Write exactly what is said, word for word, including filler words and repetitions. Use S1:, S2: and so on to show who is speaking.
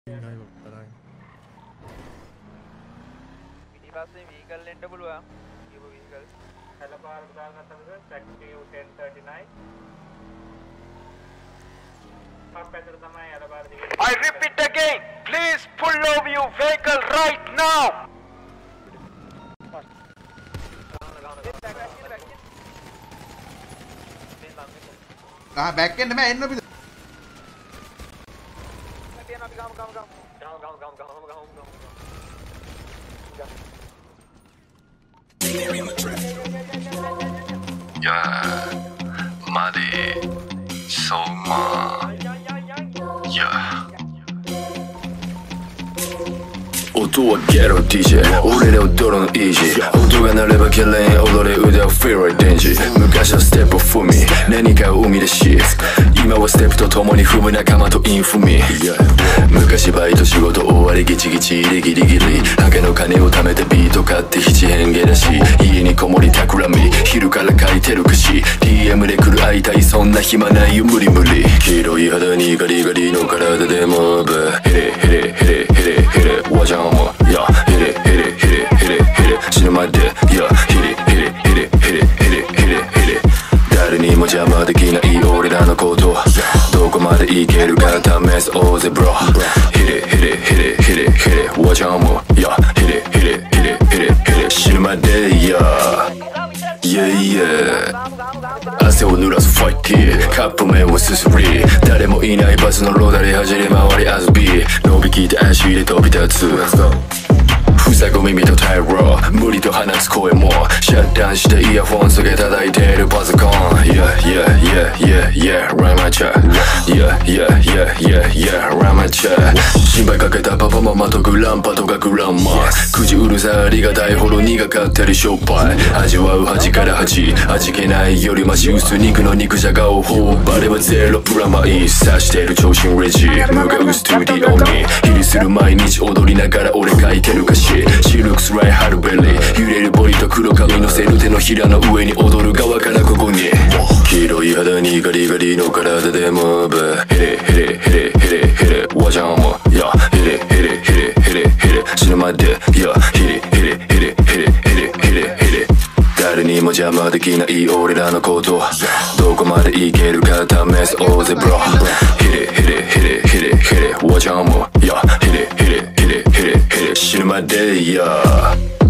S1: Hindi na yung taray.
S2: Minibus vehicle lenda පුළුවන්. Give vehicle.
S3: Helapar දාගත්තද Active ten thirty-nine. අපැතර තමයි helapar දිගේ.
S4: I repeat again, please pull over your vehicle right now.
S5: Ah, back end में end में भी
S6: Yeah, Muddy, so much. Yeah. 音はゲロ ディージェー 俺ら踊るのイージー音が鳴れば綺麗に踊れ腕は Feel like danger 昔はステップを踏み何かを生み出し今はステップと共に踏む仲間とインフミ 昔バイト仕事終わりギチギチでギリギリハゲの金を貯めてビート買って七変化だし家にこもり企み昼から書いてる歌詞 ディーエム で来る会いたいそんな暇ないよ無理無理黄色い肌にガリガリの体でモブヘレヘレヘレヘレヘレわじゃんもやヘレヘレヘレヘレヘレ死ぬまでやヘレヘレヘレヘレヘレヘレヘレ誰にも邪魔できない俺らのことどこまでいけるか試そうぜブロヘレヘレヘレヘレヘレわじゃんもやヘレヘレヘレヘレヘレ死ぬまでやYeah yeah 汗を濡らすファイティーカップ麺をすすり誰もいないバスのローダで走り回り遊び伸びきって足で飛び立つふさご耳とタイロー無理と放つ声もシャッターしてイヤホンつけ叩いてるパソコン Yeah yeah yeah yeah yeah Run my chat Yeah yeah yeah yeah yeah Run my chat 心配かけたパパママとグランパとかグランマくじうるさありがたいほど苦かったりしょっぱい味わう端から端味気ないよりマシ薄肉の肉じゃがを頬張ればゼロプラマイ刺してる長身レジ向かうスタディオに比利する毎日踊りながら俺書いてる歌詞She looks like ハルベリー揺れるボリと黒髪のせる手のひらの上に踊る側からここに黄色い肌にガリガリの体でムーブヘレヘレヘレヘレヘレわじゃんもやヘレヘレヘレヘレヘレ死ぬまでやヘレヘレヘレヘレヘレヘレヘレ誰にも邪魔できない俺らのことどこまでいけるか試そうぜブロヘレヘレヘレヘレヘレわじゃんもやヘレヘレヘレヘレヘレ死ぬまでや